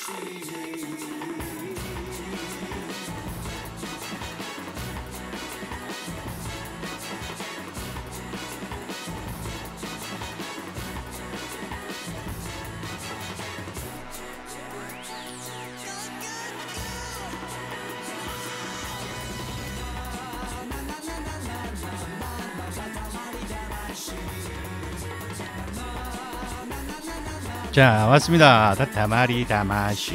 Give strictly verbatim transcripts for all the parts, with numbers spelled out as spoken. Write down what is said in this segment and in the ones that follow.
자, 왔습니다. 다타마리 다마시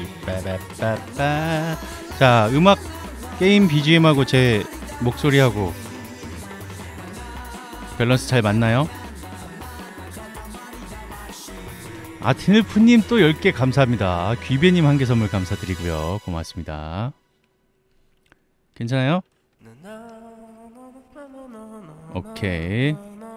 빠빠빠빠. 자, 음악 게임 비지엠하고 제 목소리하고 밸런스 잘 맞나요? 아티늘프님 또 열 개 감사합니다. 귀배님 한 개 선물 감사드리고요. 고맙습니다. 괜찮아요? 오케이.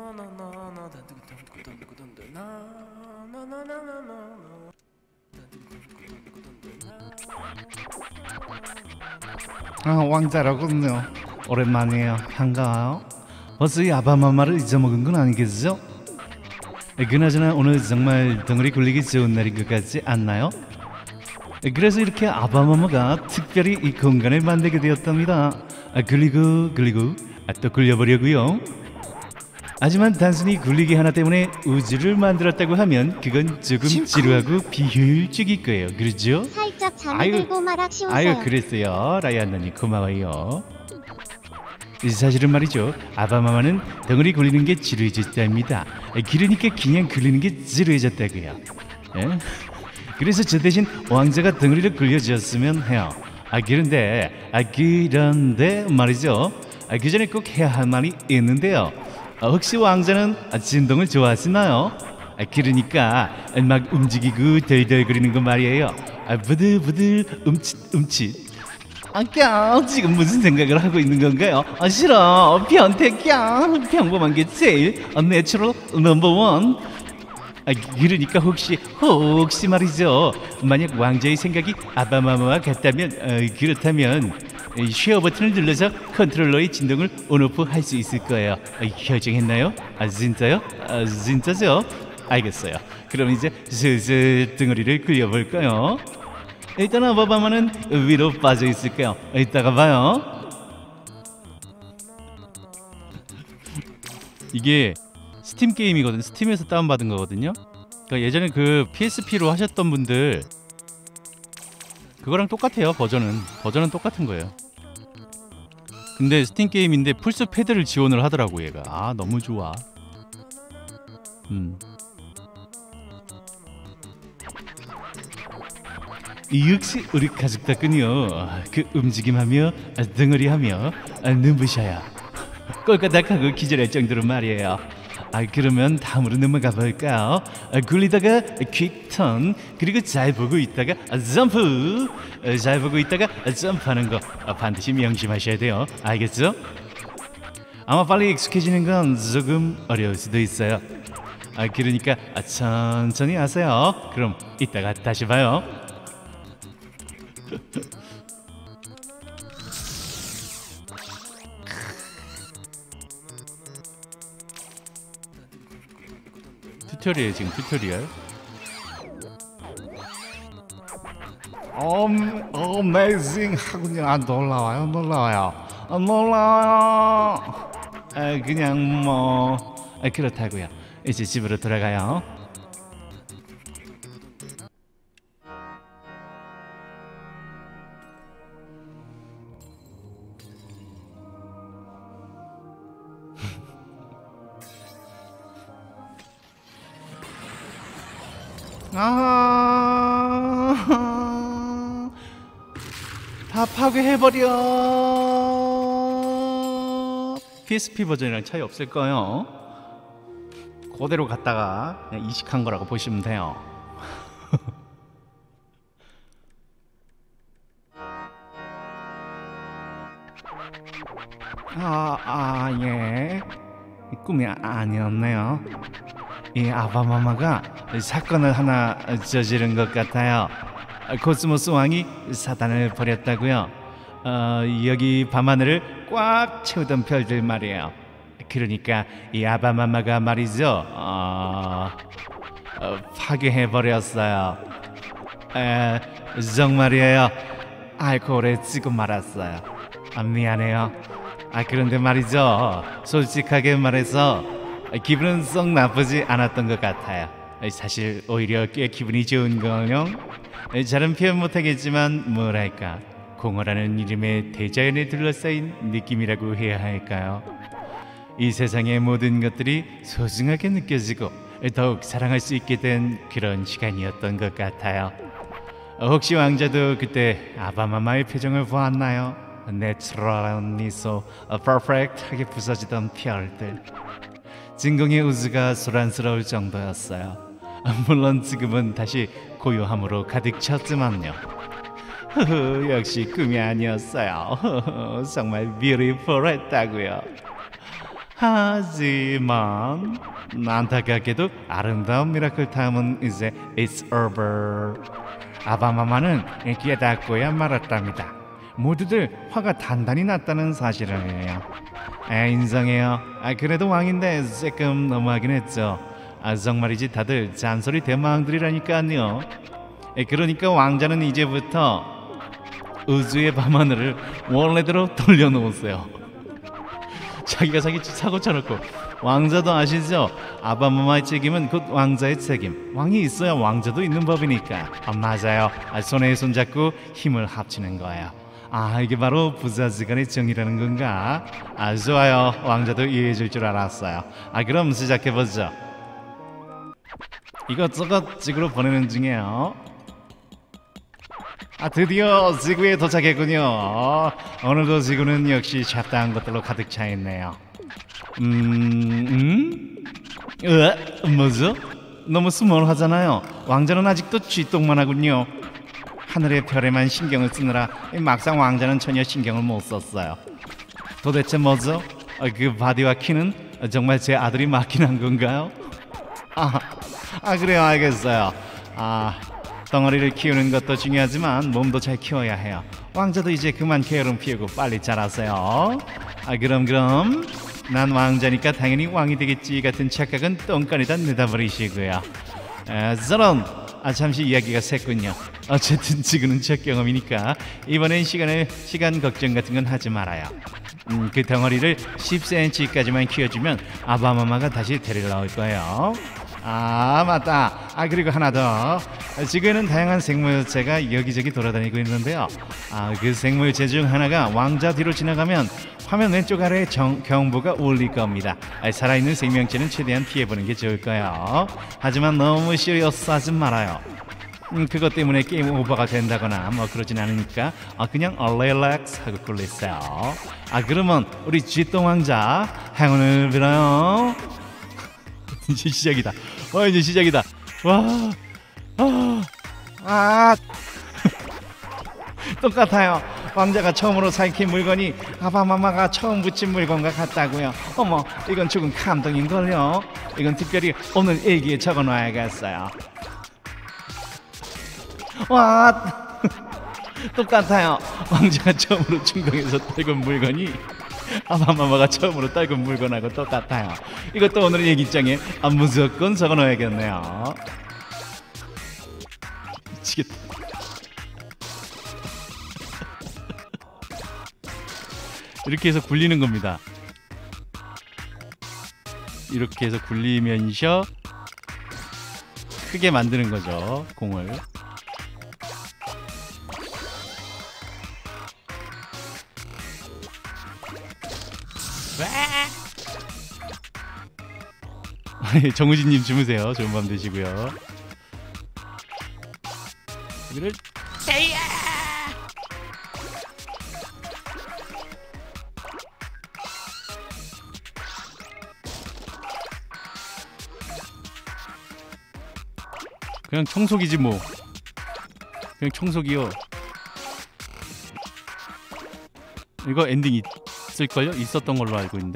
아, 왕자라군요. 오랜만이에요. 반가워요. 벌써 이 아바마마를 잊어먹은 건 아니겠죠? 그나저나 오늘 정말 덩어리 굴리기 좋은 날인 것 같지 않나요? 그래서 이렇게 아바마마가 특별히 이 공간을 만들게 되었답니다. 아, 굴리고 굴리고 아, 또 굴려보려고요. 하지만 단순히 굴리기 하나 때문에 우주를 만들었다고 하면 그건 조금 지루하고 비효율적일 거예요. 그렇죠? 살짝 잠들고 말아 쉬우세요. 아유, 그랬어요. 라이안나님 고마워요. 사실은 말이죠, 아바마마는 덩어리 굴리는 게 지루해졌답니다. 그러니까 그냥 굴리는 게 지루해졌다고요. 에? 그래서 저 대신 왕자가 덩어리를 굴려줬으면 해요. 아 그런데 아 그런데 말이죠, 아, 그 전에 꼭 해야 할 말이 있는데요. 아, 혹시 왕자는 아, 진동을 좋아하시나요? 아, 그러니까 막 움직이고 덜덜거리는 거 말이에요. 아, 부들부들 움칫 움칫. 아, 지금 무슨 생각을 하고 있는 건가요? 아, 싫어. 변태, 까 평범한 게 제일 내추럴 넘버원. 아, 그러니까 혹시 혹시 말이죠, 만약 왕자의 생각이 아바마마와 같다면, 어, 그렇다면 쉐어 버튼을 눌러서 컨트롤러의 진동을 온오프 할 수 있을 거예요. 아, 결정했나요? 아, 진짜요? 아, 진짜죠? 알겠어요. 그럼 이제 슬슬 덩어리를 굴려볼까요? 일단 아바마마는 위로 빠져 있을게요. 이따가 봐요. 이게 스팀 게임이거든요. 스팀에서 다운받은 거거든요. 그러니까 예전에 그 피에스피로 하셨던 분들 그거랑 똑같아요. 버전은 버전은 똑같은 거예요. 근데 스팀 게임인데 플스 패드를 지원을 하더라고 얘가. 아, 너무 좋아. 음. 역시 우리 가족답군요. 그 움직임하며 덩어리하며 눈부셔요. 꼴까닥하고 기절할 정도로 말이에요. 아, 그러면 다음으로 넘어가 볼까요? 아, 굴리다가 퀵턴, 그리고 잘 보고 있다가 점프, 잘 보고 있다가 점프하는 거 반드시 명심하셔야 돼요. 알겠죠? 아마 빨리 익숙해지는 건 조금 어려울 수도 있어요. 아, 그러니까 천천히 하세요. 그럼 이따가 다시 봐요. 튜토리얼, 지금 튜토리얼. 어, 어메이징 하군요. 아, 놀라워요, 놀라워요, 아, 놀라워요. 아, 그냥 뭐 아, 그렇다고요. 이제 집으로 돌아가요. 아, 다 파괴해버려. 피에스피 버전이랑 차이 없을 거예요. 그대로 갔다가 그냥 이식한 거라고 보시면 돼요. 아, 아, 예. 꿈이 아니었네요. 이 아바마마가 사건을 하나 저지른 것 같아요. 코스모스 왕이 사단을 벌였다고요. 어, 여기 밤하늘을 꽉 채우던 별들 말이에요. 그러니까 이 아바마마가 말이죠, 어, 어, 파괴해버렸어요. 에, 정말이에요. 알코올에 찌고 말았어요. 아, 미안해요. 아, 그런데 말이죠. 솔직하게 말해서 기분은 썩 나쁘지 않았던 것 같아요. 사실 오히려 꽤 기분이 좋은 걸요. 잘은 표현 못하겠지만 뭐랄까 공허라는 이름의 대자연에 둘러싸인 느낌이라고 해야 할까요? 이 세상의 모든 것들이 소중하게 느껴지고 더욱 사랑할 수 있게 된 그런 시간이었던 것 같아요. 혹시 왕자도 그때 아바마마의 표정을 보았나요? 내추럴한 미소, 퍼펙트하게 부서지던 펄들, 진공의 우주가 소란스러울 정도였어요. 물론 지금은 다시 고요함으로 가득 찼지만요. 흐흐, 역시 꿈이 아니었어요. 흐흐, 정말 뷰티풀했다고요. 하지만 안타깝게도 아름다운 미라클 타임은 이제 It's over. 아바마마는 깨닫고야 말았답니다. 모두들 화가 단단히 났다는 사실이에요. 아, 인정해요. 아, 그래도 왕인데 조금 너무하긴 했죠. 아, 정말이지 다들 잔소리 대망들이라니까요. 에, 그러니까 왕자는 이제부터 우주의 밤하늘을 원래대로 돌려놓으세요. 자기가 자기 사고 쳐놓고. 왕자도 아시죠? 아바마마의 책임은 곧 왕자의 책임. 왕이 있어야 왕자도 있는 법이니까. 아, 맞아요. 아, 손에 손잡고 힘을 합치는 거예요. 아, 이게 바로 부자지간의 정의라는 건가? 아, 좋아요. 왕자도 이해해 줄 줄 알았어요. 아, 그럼 시작해보죠. 이것저것 지구로 보내는 중이에요. 아, 드디어 지구에 도착했군요. 오늘도 지구는 역시 잡다한 것들로 가득 차 있네요. 음... 음? 으아, 뭐죠? 너무 스몰하잖아요. 왕자는 아직도 쥐똥만 하군요. 하늘의 별에만 신경을 쓰느라 막상 왕자는 전혀 신경을 못 썼어요. 도대체 뭐죠? 그 바디와 키는 정말 제 아들이 맡긴 한 건가요? 아, 아 그래요, 알겠어요. 아, 덩어리를 키우는 것도 중요하지만 몸도 잘 키워야 해요. 왕자도 이제 그만 게으름 피우고 빨리 자라세요. 아, 그럼 그럼 난 왕자니까 당연히 왕이 되겠지 같은 착각은 똥간에다 내다버리시고요. 에, 저런, 아, 잠시 이야기가 샜군요. 어쨌든 지금은 첫 경험이니까 이번엔 시간을 시간 걱정 같은 건 하지 말아요. 음, 그 덩어리를 십 센티미터까지만 키워주면 아바마마가 다시 데리러 나올 거예요. 아, 맞다. 아, 그리고 하나 더. 지구에는 다양한 생물체가 여기저기 돌아다니고 있는데요. 아, 그 생물체 중 하나가 왕자 뒤로 지나가면 화면 왼쪽 아래에 정, 경보가 울릴 겁니다. 아, 살아있는 생명체는 최대한 피해보는 게 좋을 거예요. 하지만 너무 시리어스하지 말아요. 음, 그것 때문에 게임 오버가 된다거나 뭐 그러진 않으니까 아, 그냥 릴렉스 하고 굴리세요. 아, 그러면 우리 쥐똥 왕자 행운을 빌어요. 이제 시작이다. 와, 이제 시작이다. 와, 아, 아. 똑같아요. 왕자가 처음으로 살킨 물건이 아바마마가 처음 붙인 물건과 같다고요. 어머, 이건 조금 감동인걸요. 이건 특별히 오늘 일기에 적어놔야겠어요. 와, 똑같아요. 왕자가 처음으로 충동해서 떨군 물건이 아바마마가 처음으로 떨군 물건하고 똑같아요. 이것도 오늘 일기장에 아, 무조건 적어놔야겠네요. 미치겠다. 이렇게 해서 굴리는 겁니다. 이렇게 해서 굴리면서 크게 만드는 거죠, 공을. 정우진님 주무세요. 좋은 밤 되시고요. 여기를 그냥 청소기지 뭐. 그냥 청소기요. 이거 엔딩 있을걸요? 있었던 걸로 알고 있는데.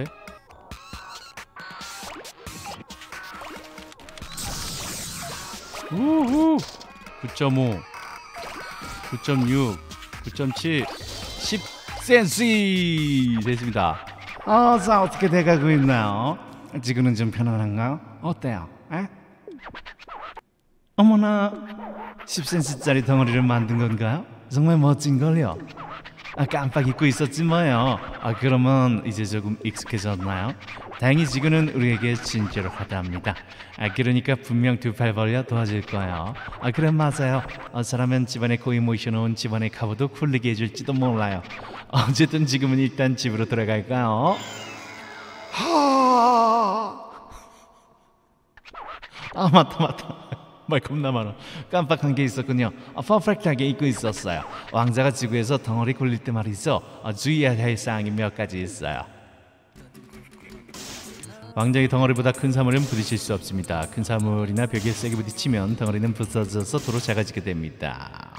우후. 구 점 오, 구 점 육, 구 점 칠, 십 센시 됐습니다. 어, 자, 어떻게 돼가고 있나요? 지금은 좀 편안한가요? 어때요? 에? 어머나, 십 센티미터짜리 덩어리를 만든 건가요? 정말 멋진걸요. 아, 깜빡 잊고 있었지 뭐요. 아, 그러면 이제 조금 익숙해졌나요? 다행히 지금은 우리에게 진짜로 하답니다. 아, 그러니까 분명 두 팔 벌려 도와줄 거예요. 아, 그래 맞아요. 어, 사람은 집안에 거의 모셔놓은 집안의 가부도 굴리게 해줄지도 몰라요. 어쨌든 지금은 일단 집으로 들어갈까요? 하... 아, 맞다 맞다. 말 겁나 많아. 깜빡한 게 있었군요. 아, 퍼펙트하게 잊고 있었어요. 왕자가 지구에서 덩어리 굴릴 때 말이죠. 아, 주의해야 할 사항이 몇 가지 있어요. 왕자의 덩어리보다 큰 사물은 부딪힐 수 없습니다. 큰 사물이나 벽에 세게 부딪히면 덩어리는 부서져서 도로 작아지게 됩니다.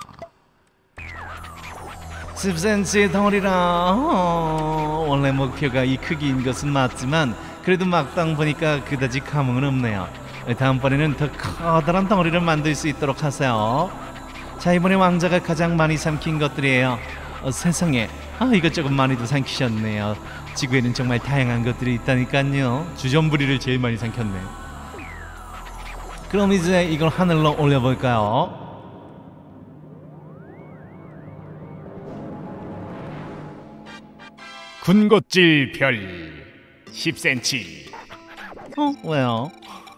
십 센티미터 덩어리라. 어, 원래 목표가 이 크기인 것은 맞지만 그래도 막상 보니까 그다지 감흥은 없네요. 다음번에는 더 커다란 덩어리를 만들 수 있도록 하세요. 자, 이번에 왕자가 가장 많이 삼킨 것들이에요. 어, 세상에, 아, 이것저것 많이도 삼키셨네요. 지구에는 정말 다양한 것들이 있다니까요. 주전부리를 제일 많이 삼켰네. 그럼 이제 이걸 하늘로 올려볼까요? 군것질 별 십 센티미터. 어? 왜요?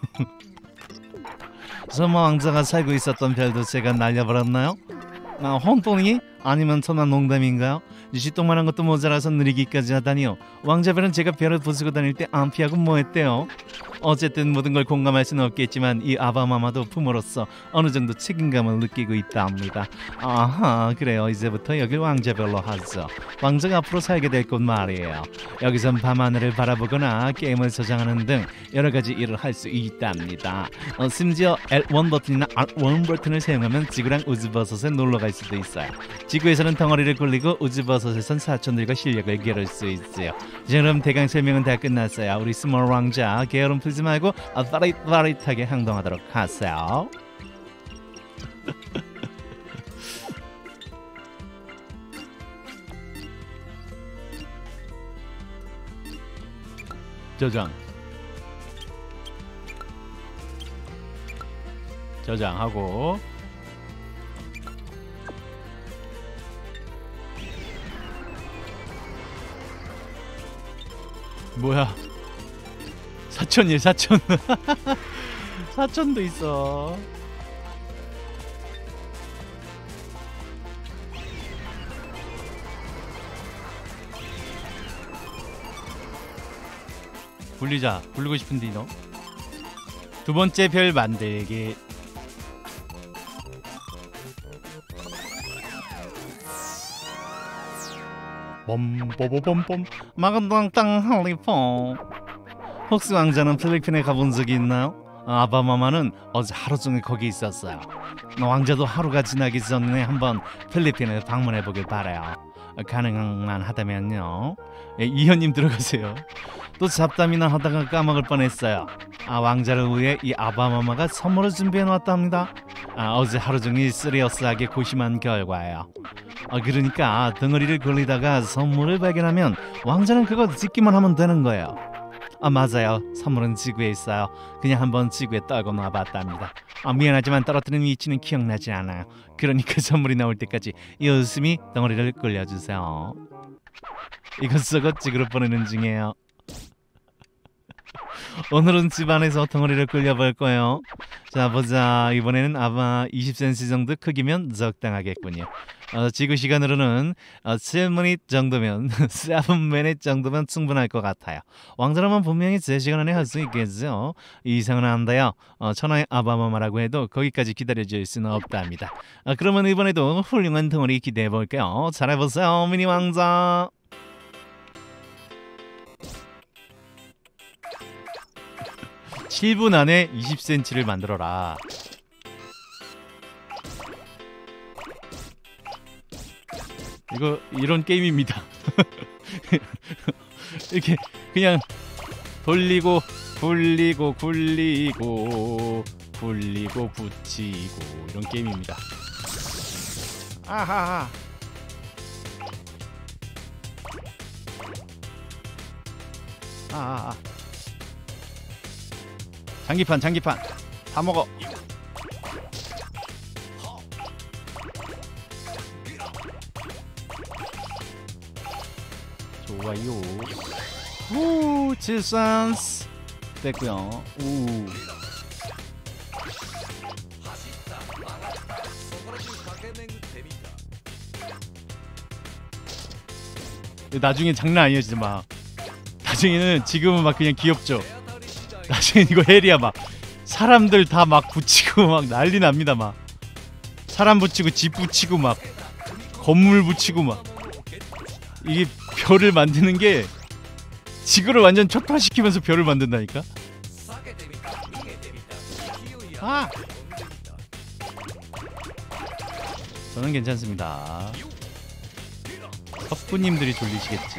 설마 왕자가 살고 있었던 별도 제가 날려버렸나요? 아, 혼돈이? 아니면 천만 농담인가요? 쥐똥만한 것도 모자라서 느리기까지 하다니요. 왕자별은 제가 별을 부수고 다닐 때 안 피하고 뭐했대요? 어쨌든 모든 걸 공감할 수는 없겠지만 이 아바마마도 부모로서 어느 정도 책임감을 느끼고 있답니다. 아하, 그래요. 이제부터 여길 왕자별로 하죠. 왕자가 앞으로 살게 될 곳 말이에요. 여기선 밤하늘을 바라보거나 게임을 저장하는 등 여러 가지 일을 할 수 있답니다. 어, 심지어 엘 원 버튼이나 알 원 버튼을 사용하면 지구랑 우주버섯에 놀러갈 수도 있어요. 지구에서는 덩어리를 굴리고 우주버섯에선 사촌들과 실력을 겨룰 수 있어요. 자, 그럼 대강 설명은 다 끝났어요. 우리 스몰 왕자 게으름 풀지 말고 빠릿빠릿하게 행동하도록 하세요. 저장 저장하고 뭐야, 사촌이에요. 사촌. 사촌도 있어. 굴리자. 굴리고 싶은데 너. 두 번째 별 만들기. 봄뽀뽀봄봄 마감당땅 할리포. 혹시 왕자는 필리핀에 가본 적이 있나요? 아바마마는 어제 하루 종일 거기 있었어요. 왕자도 하루가 지나기 전에 한번 필리핀을 방문해 보길 바래요. 가능만 하다면요. 예, 이현님 들어가세요. 또 잡담이나 하다가 까먹을 뻔했어요. 아, 왕자를 위해 이 아바마마가 선물을 준비해 놨답니다. 아, 어제 하루 종일 시리어스하게 고심한 결과예요. 아, 그러니까 덩어리를 굴리다가 선물을 발견하면 왕자는 그거 짓기만 하면 되는 거예요. 아, 맞아요. 선물은 지구에 있어요. 그냥 한번 지구에 떨고 놔봤답니다. 아, 미안하지만 떨어뜨린 위치는 기억나지 않아요. 그러니까 선물이 나올 때까지 열심히 덩어리를 굴려주세요. 이것저것 지구로 보내는 중이에요. 오늘은 집안에서 덩어리를 굴려볼 거예요. 자, 보자. 이번에는 아마 이십 센티미터 정도 크기면 적당하겠군요. 어, 지구 시간으로는 어, 칠 미니트 정도면 칠 미니트 정도면 충분할 것 같아요. 왕자라면 분명히 제 시간 안에 할 수 있겠죠. 이상은 안 돼요. 어, 천하의 아바마마라고 해도 거기까지 기다려줄 수는 없답니다. 어, 그러면 이번에도 훌륭한 덩어리 기대해볼게요. 잘해보세요, 미니 왕자. 칠 분 안에 이십 센티미터를 만들어라. 이거 이런 게임입니다. 이렇게 그냥 돌리고 굴리고 굴리고 굴리고 붙이고 이런 게임입니다. 아하하. 아하하. 장기판 장기판 다 먹어. 좋아요. 오, 칠산스 됐고요. 오. 나중에 장난 아니에요 진짜. 막 나중에는, 지금은 막 그냥 귀엽죠. 나중엔 이거 헬이야. 막 사람들 다 막 붙이고 막 난리 납니다. 막 사람 붙이고 집 붙이고 막 건물 붙이고 막. 이게 별을 만드는 게 지구를 완전 초토화시키면서 별을 만든다니까. 아! 저는 괜찮습니다. 석부님들이 졸리시겠지.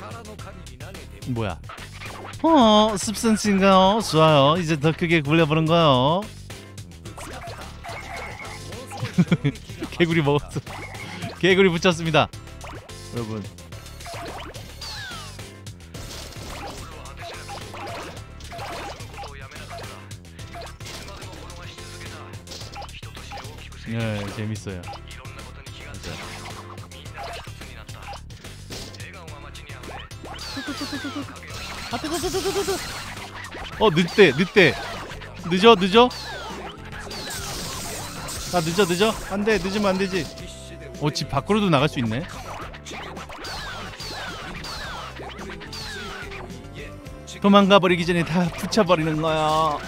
뭐야? 어, 습선인가요? 좋아요. 이제 더 크게 굴려보는 거요. 개구리 먹었어. 개구리 붙였습니다. 여러분. 네, 재밌어요. 어, 늦대, 늦대. 늦어, 늦어. 아, 늦어, 늦어. 안 돼, 늦으면 안 되지. 어, 집 밖으로도 나갈 수 있네. 도망가 버리기 전에 다 붙여버리는 거야.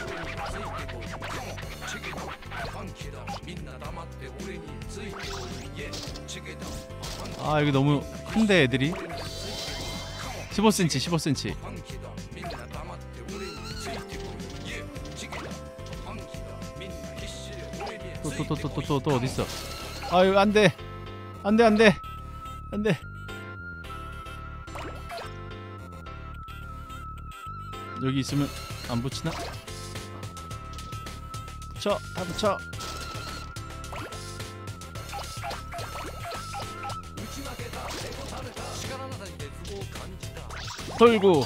아, 여기 너무 큰데 애들이. 십오 센티미터, 십오 센티미터. 또 또 또 또 또 또 또 어디 있어? 아유, 안 돼. 안 돼, 안 돼. 안 돼. 여기 있으면 안 붙이나? 붙여, 다 붙여. 돌고.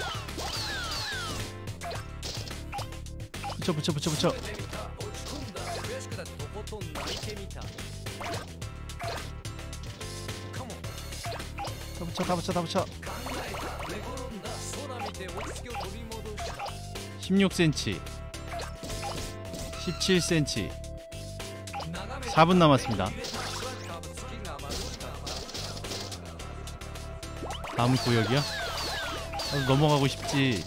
붙여, 붙여, 붙여, 붙여. 다 붙여, 다 붙여, 다 붙여. 십육 센티미터, 십칠 센티미터. 사 분 남았습니다. 다음 구역이야? 나도 넘어가고 싶지.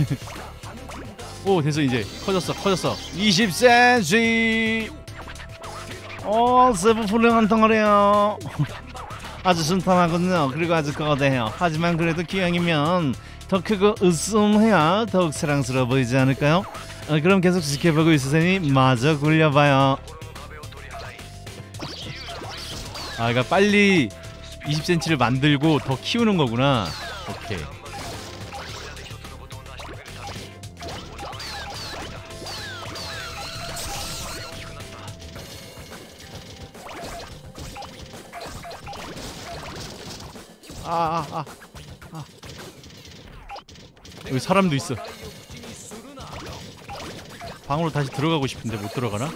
오, 됐어. 이제 커졌어, 커졌어. 이십 센티미터. 어, 세부 훌륭한 덩어리요. 아주 순탄하거든요. 그리고 아주 거대해요. 하지만 그래도 기왕이면 더 크고 으스해야 더욱 사랑스러워 보이지 않을까요? 어, 그럼 계속 지켜보고 있으니 마저 굴려봐요. 아, 그러니까 빨리 이십 센티미터를 만들고 더 키우는 거구나. 오케이. 아, 아, 아, 아. 여기 사람도 있어. 방으로 다시 들어가고 싶은데 못 들어가나?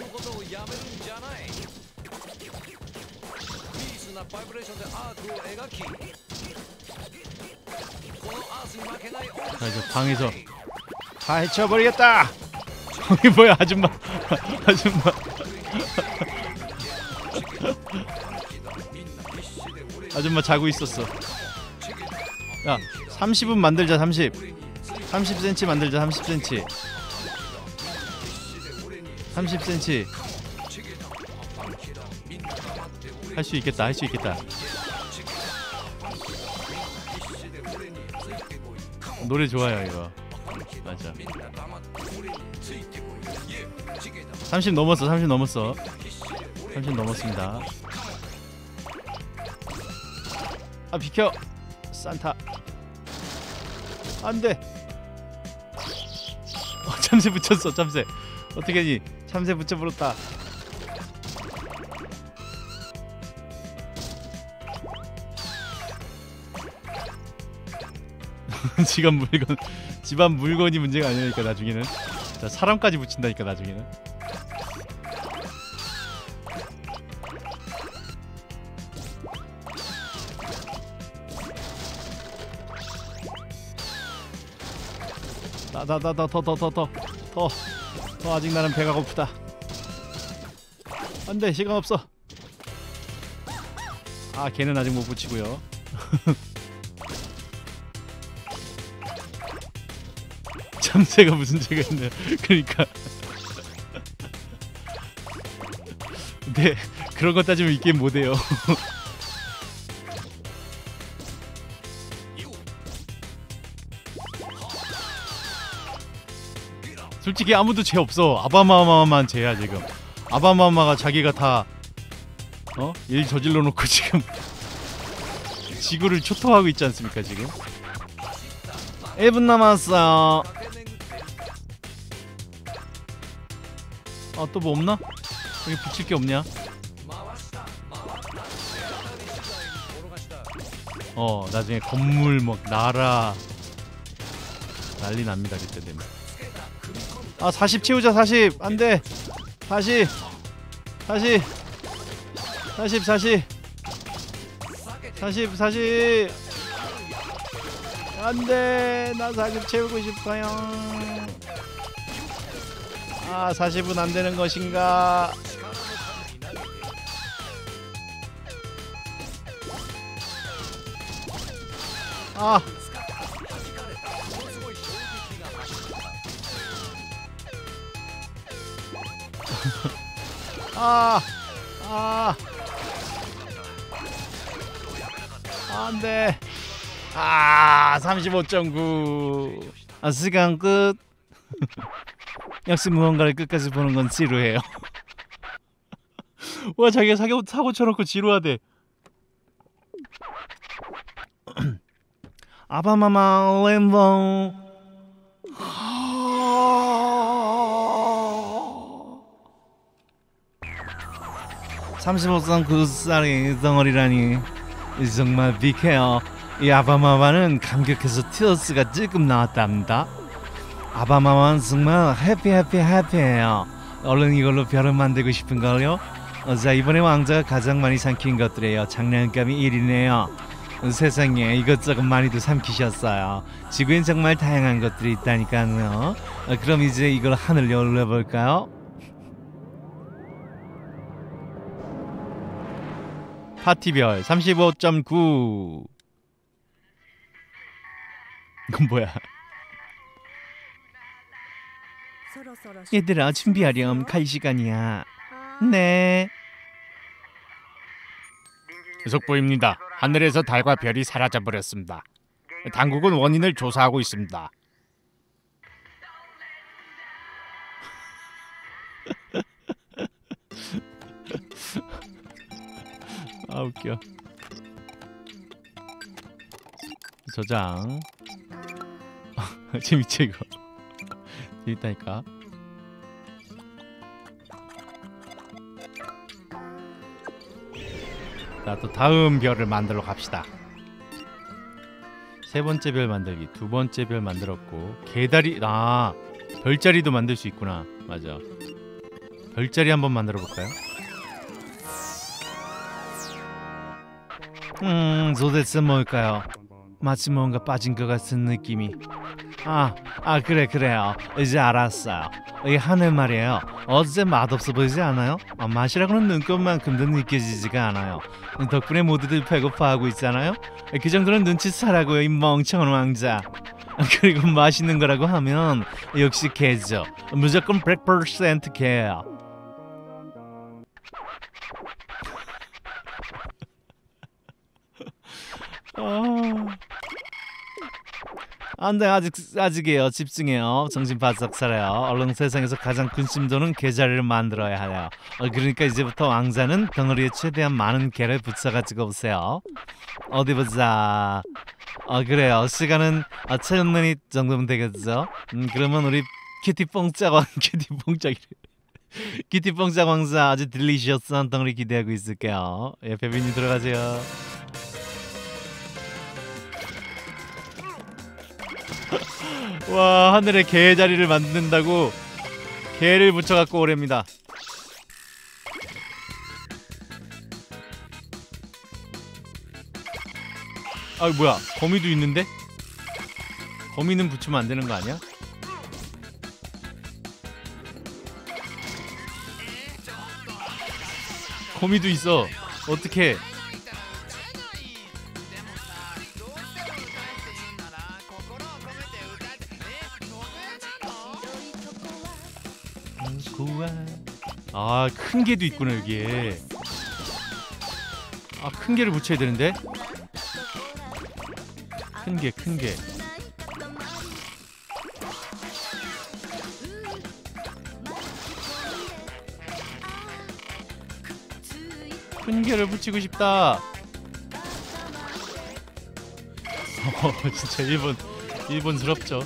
자, 이제 방에서 다 해쳐버리겠다. 이게 뭐야, 아줌마. 아줌마. 아줌마 자고 있었어. 야, 삼십은 만들자. 삼십. 삼십 센티미터 만들자. 삼십 센티미터. 삼십 센티미터. 할 수 있겠다. 할 수 있겠다. 노래 좋아요 이거. 맞아. 삼십 넘었어. 삼십 넘었어. 삼십 넘었습니다. 아, 비켜. 산타. 안돼. 어, 참새 붙였어. 참새. 어떻게 하지? 참새 붙여버렸다. 집안 물건, 집안 물건이 문제가 아니니까 나중에는. 자, 사람까지 붙인다니까 나중에는. 나나나더더더더더더 더 아직 나는 배가 고프다. 안돼 시간 없어. 아 걔는 아직 못 붙이고요. 참새가 무슨 죄가 있네요. 그러니까 근데 그런 거 따지면 이 게임 못해요. 솔직히 아무도 죄 없어. 아바마마만 죄야 지금. 아바마마가 자기가 다 어? 일 저질러 놓고 지금 지구를 초토화하고 있지 않습니까 지금? 일 분 남았어요. 아 또 뭐 없나? 여기 붙일 게 없냐? 어 나중에 건물 막 나라 난리 납니다 그때 되면. 아 사십 채우자. 사십 안돼. 사십 사십 사십 사십 사십 사십 안돼. 나 사십 채우고 싶어요. 아 사십은 안되는 것인가. 아 아, 아, 안돼. 아, 삼십오 점 구. 아, 시간 끝. 역시 무언가를 끝까지 보는 건 지루해요. 와, 자기가 사고 사고 쳐놓고 지루하대. 아바마마 램보. 삼십오 점 구 살이 덩어리라니 정말 비케어. 이 아바마마는 감격해서 티어스가 찔끔 나왔답니다. 아바마마는 정말 해피 해피 해피해요. 얼른 이걸로 별을 만들고 싶은걸요. 어, 자 이번에 왕자가 가장 많이 삼킨 것들이에요. 장난감이 일 위네요. 세상에 이것저것 많이도 삼키셨어요. 지구엔 정말 다양한 것들이 있다니까요. 어, 그럼 이제 이걸 하늘로 올려볼까요? 파티별 삼십오 점 구. 이건 뭐야? 얘들아 준비하렴. 갈 시간이야. 네. 속보입니다. 하늘에서 달과 별이 사라져버렸습니다. 당국은 원인을 조사하고 있습니다. 아 웃겨. 저장. 재밌지 이거. 재밌다니까. 자, 또 다음 별을 만들러 갑시다. 세 번째 별 만들기. 두 번째 별 만들었고 개다리. 아 별자리도 만들 수 있구나. 맞아. 별자리 한번 만들어 볼까요? 음, 도대체 뭘까요? 마치 뭔가 빠진 것 같은 느낌이. 아, 아 그래 그래요. 이제 알았어요. 이 하늘 말이에요. 어제 맛없어 보이지 않아요? 아, 맛이라고는 눈꽃만큼도 느껴지지가 않아요. 덕분에 모두들 배고파하고 있잖아요. 그 정도는 눈치채라고요, 이 멍청한 왕자. 그리고 맛있는 거라고 하면 역시 개죠. 무조건 백 퍼센트 개예요. 아... 안돼 아직 아직이에요. 집중해요. 정신 바짝 차려요. 얼른 세상에서 가장 군침 도는 개자리를 만들어야 해요. 어, 그러니까 이제부터 왕자는 덩어리에 최대한 많은 개를 붙여가지고 오세요. 어디 보자. 어 그래요. 시간은 어, 칠 미니트 정도면 되겠죠. 음, 그러면 우리 키티 뽕짝 왕 키티 뽕짝이 키티 뽕짝 왕자 아주 딜리셔스한 덩어리 기대하고 있을게요. 예, 베비님 들어가세요. 와 하늘에 개 자리를 만든다고 개를 붙여갖고 오랍니다. 아 뭐야 거미도 있는데? 거미는 붙이면 안 되는 거 아니야? 거미도 있어. 어떡해. 아, 큰 개도 있구나 여기에. 아, 큰 개를 붙여야 되는데. 큰 개, 큰 개. 큰 개를 붙이고 싶다. 어, 진짜 일본 일본스럽죠.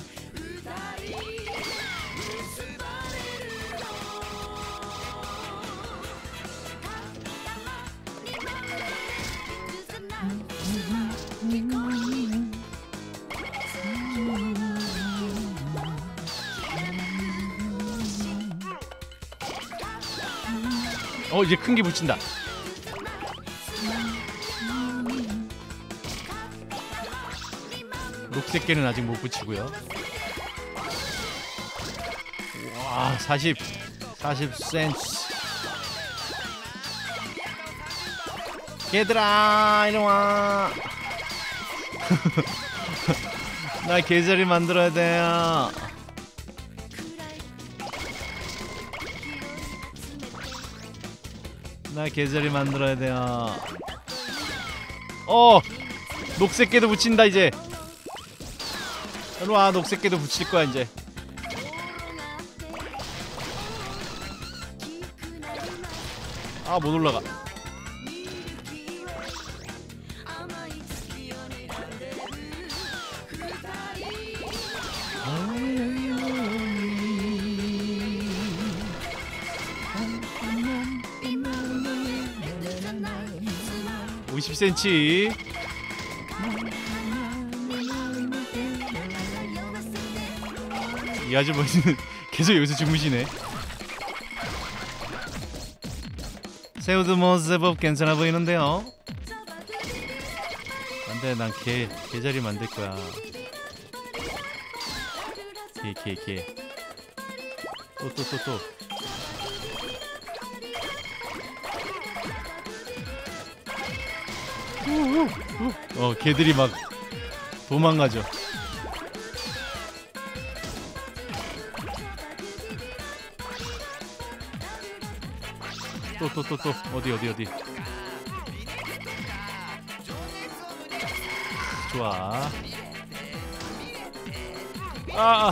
어, 이제 큰 게 붙인다. 녹색 개는 아직 못 붙이고요. 와, 사십 센트. 개들아, 이리 와. 나 계절이 만들어야 돼요. 나 계절이 만들어야 돼요. 어, 녹색개도 붙인다 이제. 일로와, 녹색개도 붙일 거야 이제. 아, 못 올라가. 오십 센티미터. 이 아주머니는 계속 여기서 주무시네. 새우도 뭐 제법 괜찮아 보이는데요. 안돼, 난 개, 개자리 만들 거야. 개, 개, 개. 또, 또, 또, 또. 어, 개들이 막 도망가죠. 또, 또, 또, 또. 어디, 어디, 어디. 좋아. 아, 아.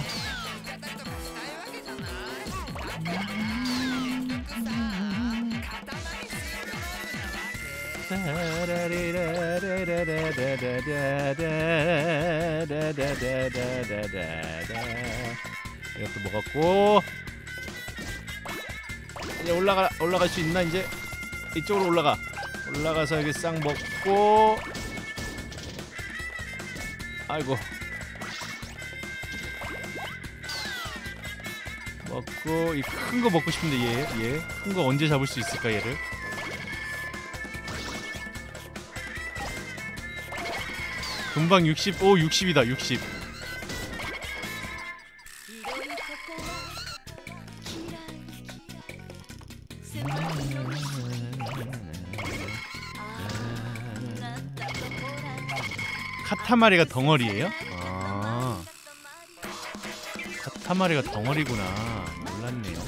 이것도 먹었고. 이제 올라가 올라갈 수 있나 이제? 이쪽으로 올라가. 올라가서 여기 싹 먹고. 아이고. 먹고 이 큰 거 먹고 싶은데 얘 얘 큰 거 언제 잡을 수 있을까 얘를? 금방 육십. 오, 육십이다. 육십. 카타마리가 덩어리예요? 아, 카타마리가 덩어리구나. 몰랐네요.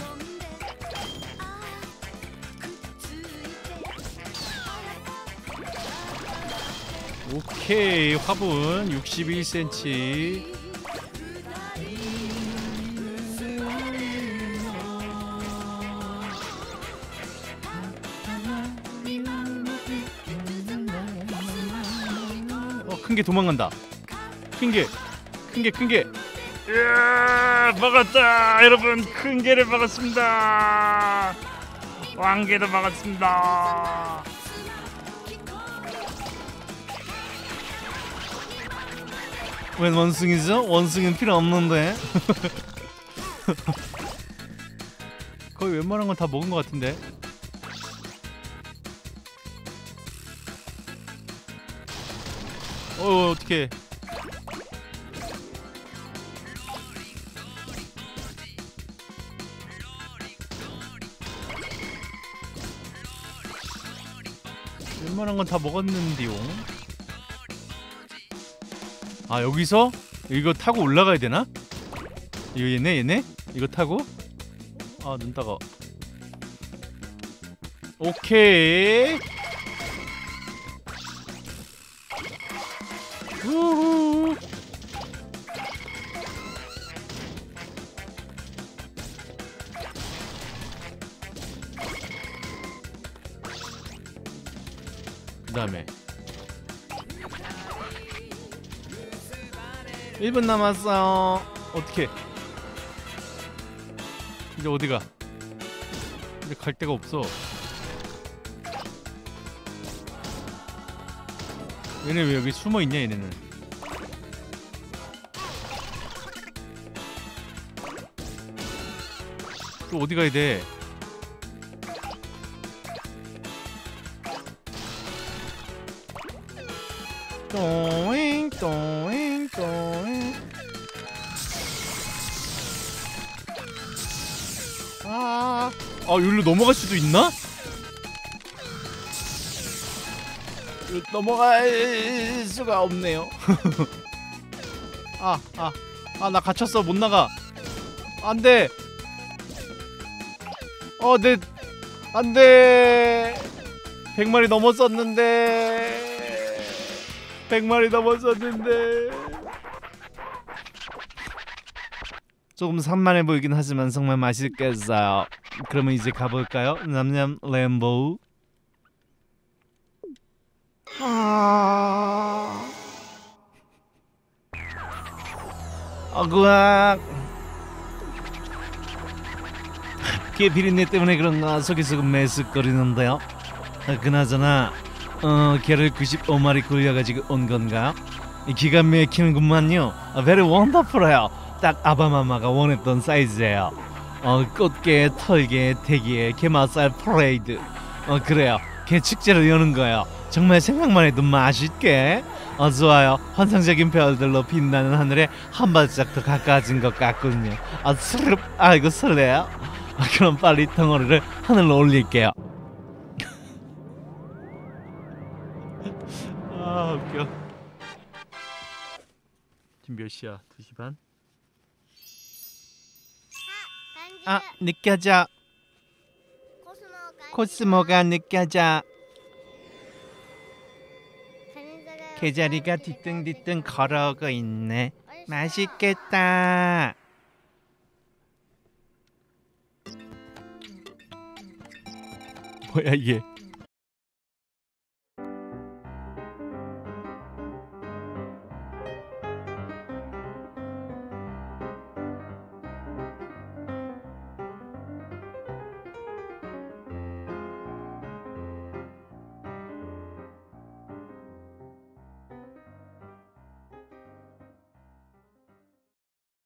오케이, 화분 육십일 센티미터. 어, 큰 게 도망간다. 큰 게, 큰 게, 큰 게. 이야, 먹었다 여러분. 큰 개를 먹었습니다. 왕개도 먹었습니다. 웬 원숭이죠? 원숭이는 필요 없는데. 거의 웬만한 건 다 먹은 것 같은데. 어, 어떡해. 웬만한 건 다 먹었는데요. 아 여기서 이거 타고 올라가야 되나? 이거 얘네 얘네? 이거 타고? 아 눈 따가. 오케이. 우후. 그 다음에 일 분 남았어요. 어떻게? 이제 어디가? 이제 갈 데가 없어. 얘네 왜 여기 숨어 있냐 얘네는? 또 어디 가야 돼? 또잉 또잉 또잉. 아, 아 여기로 넘어갈 수도 있나? 넘어갈 수가 없네요. 아, 아, 아, 나 갇혔어. 못 나가. 안 돼. 어, 내, 안 돼. 백 마리 넘었었는데. 백 마리 넘었었는데. 조금 산만해 보이긴 하지만 정말 맛있겠어요. 그러면 이제 가볼까요? 냠냠 램보우. 아, 어구악. 걔 비린내 때문에 그런가 속이 조금 메스거리는데요. 아, 그나저나 어 걔를 구십오 마리 굴려가지고 온 건가요? 기가 막히는구만요. 아, very wonderful해요. 딱 아바마마가 원했던 사이즈예요. 어 꽃게, 털게, 대게, 게맛살 프레이드. 어 그래요. 게 축제를 여는 거예요. 정말 생각만 해도 맛있게. 어 좋아요. 환상적인 별들로 빛나는 하늘에 한 발짝 더 가까워진 것 같군요. 아 스르륵. 아이고 설레요. 아, 그럼 빨리 덩어리를 하늘로 올릴게요. 아 웃겨. 지금 몇 시야? 두 시 반? 아 느껴져. 코스모가 느껴져. 개자리가 뒤뚱뒤뚱 걸어오고 있네. 맛있겠다. 뭐야 이게?